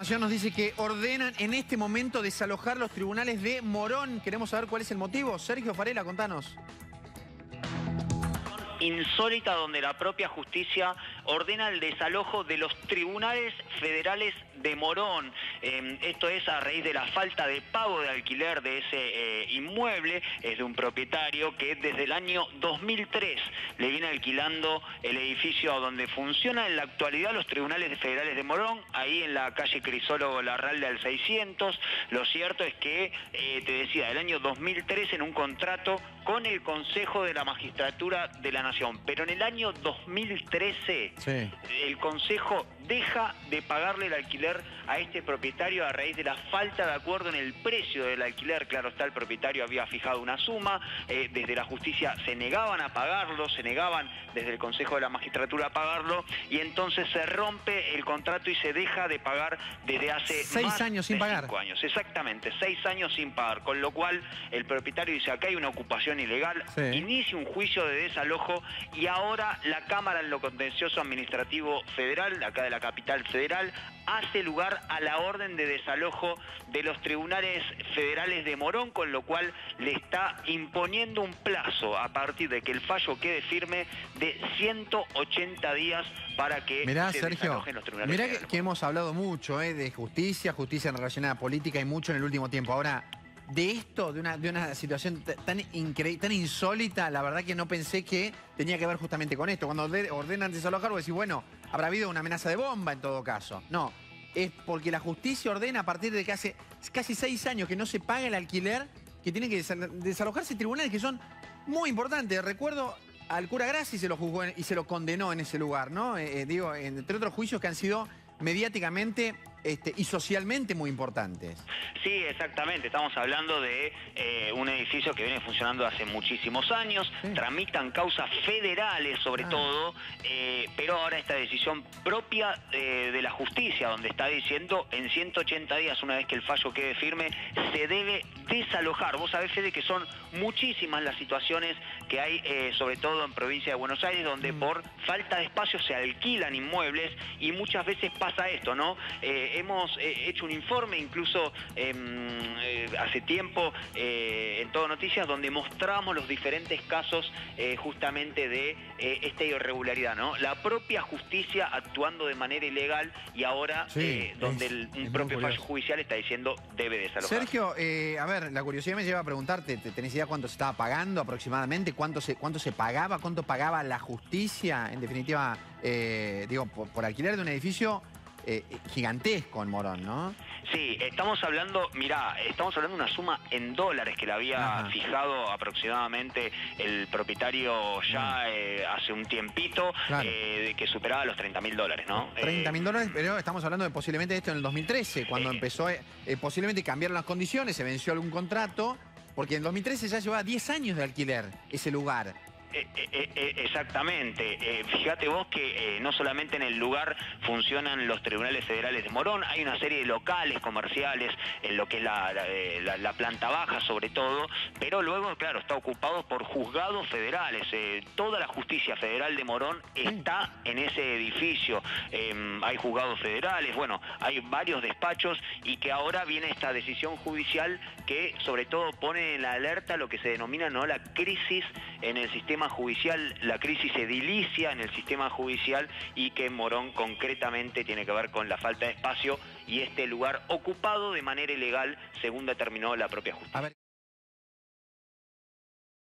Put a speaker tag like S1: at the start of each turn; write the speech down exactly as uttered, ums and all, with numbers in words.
S1: Nos dice que ordenan en este momento desalojar los tribunales de Morón. Queremos saber cuál es el motivo. Sergio Farela, contanos.
S2: Insólita, donde la propia justicia ordena el desalojo de los tribunales federales de Morón. Eh, esto es a raíz de la falta de pago de alquiler de ese eh, inmueble. Es de un propietario que desde el año dos mil tres le viene alquilando el edificio donde funciona en la actualidad los tribunales federales de Morón, ahí en la calle Crisólogo Larralde al seiscientos. Lo cierto es que, eh, te decía, el año dos mil tres en un contrato con el Consejo de la Magistratura de la Nación. Pero en el año dos mil trece, sí, el Consejo deja de pagarle el alquiler a este propietario a raíz de la falta de acuerdo en el precio del alquiler. Claro está, el propietario había fijado una suma, eh, desde la justicia se negaban a pagarlo, se negaban desde el Consejo de la Magistratura a pagarlo, y entonces se rompe el contrato y se deja de pagar desde hace
S1: seis
S2: más
S1: años sin
S2: de
S1: pagar.
S2: Cinco años, exactamente, seis años sin pagar, con lo cual el propietario dice: acá hay una ocupación ilegal, sí, inicia un juicio de desalojo, y ahora la Cámara en lo Contencioso Administrativo Federal, acá de la capital federal, hace lugar a la orden de desalojo de los tribunales federales de Morón, con lo cual le está imponiendo un plazo a partir de que el fallo quede firme de ciento ochenta días para que
S1: mirá,
S2: se
S1: Sergio,
S2: desalojen los tribunales
S1: mirá
S2: federales.
S1: Que, que hemos hablado mucho eh, de justicia, justicia en relación a la política y mucho en el último tiempo. Ahora, de esto, de una, de una situación tan increíble, tan insólita, la verdad que no pensé que tenía que ver justamente con esto. Cuando ordenan desalojar, vos decís, bueno, habrá habido una amenaza de bomba en todo caso. No, es porque la justicia ordena a partir de que hace casi seis años que no se paga el alquiler, que tienen que desalojarse tribunales que son muy importantes. Recuerdo al cura Grassi se lo juzgó y se lo condenó en ese lugar, ¿no? Eh, digo, entre otros juicios que han sido mediáticamente este, y socialmente muy importantes.
S2: Sí, exactamente. Estamos hablando de eh, un edificio que viene funcionando hace muchísimos años. Sí. Tramitan causas federales sobre ah. todo, eh, pero ahora esta decisión propia eh, de la justicia, donde está diciendo en ciento ochenta días, una vez que el fallo quede firme, se debe desalojar. Vos sabés, Fede, que son muchísimas las situaciones que hay, eh, sobre todo en provincia de Buenos Aires, donde mm. por falta de espacio se alquilan inmuebles, y muchas veces pasa esto, ¿no? Eh, hemos eh, hecho un informe, incluso eh, eh, hace tiempo, eh, en Todo Noticias, donde mostramos los diferentes casos eh, justamente de eh, esta irregularidad, ¿no? La propia justicia actuando de manera ilegal, y ahora sí, eh, donde es, el, un propio fallo judicial está diciendo debe desalojar.
S1: Sergio, eh, a ver, la curiosidad me lleva a preguntarte, ¿tenés idea cuánto se estaba pagando aproximadamente? ¿Cuánto se, cuánto se pagaba? ¿Cuánto pagaba la justicia? En definitiva, eh, digo, por, por alquiler de un edificio Eh, gigantesco en Morón, ¿no?
S2: Sí, estamos hablando, mirá, estamos hablando de una suma en dólares que le había Ajá. fijado aproximadamente el propietario ya eh, hace un tiempito, claro. eh, que superaba los treinta mil dólares, ¿no?
S1: treinta mil dólares, pero estamos hablando de posiblemente de esto en el dos mil trece, cuando eh, empezó, eh, posiblemente cambiaron las condiciones, se venció algún contrato, porque en el dos mil trece ya llevaba diez años de alquiler ese lugar.
S2: Eh, eh, eh, exactamente. Eh, fíjate vos que eh, no solamente en el lugar funcionan los tribunales federales de Morón, hay una serie de locales comerciales en lo que es la, la, la, la planta baja sobre todo, pero luego, claro, está ocupado por juzgados federales. Eh, toda la justicia federal de Morón está en ese edificio. Eh, hay juzgados federales, bueno, hay varios despachos, y que ahora viene esta decisión judicial que sobre todo pone en la alerta lo que se denomina, ¿no?, la crisis en el sistema judicial, la crisis edilicia en el sistema judicial, y que en Morón concretamente tiene que ver con la falta de espacio y este lugar ocupado de manera ilegal, según determinó la propia justicia.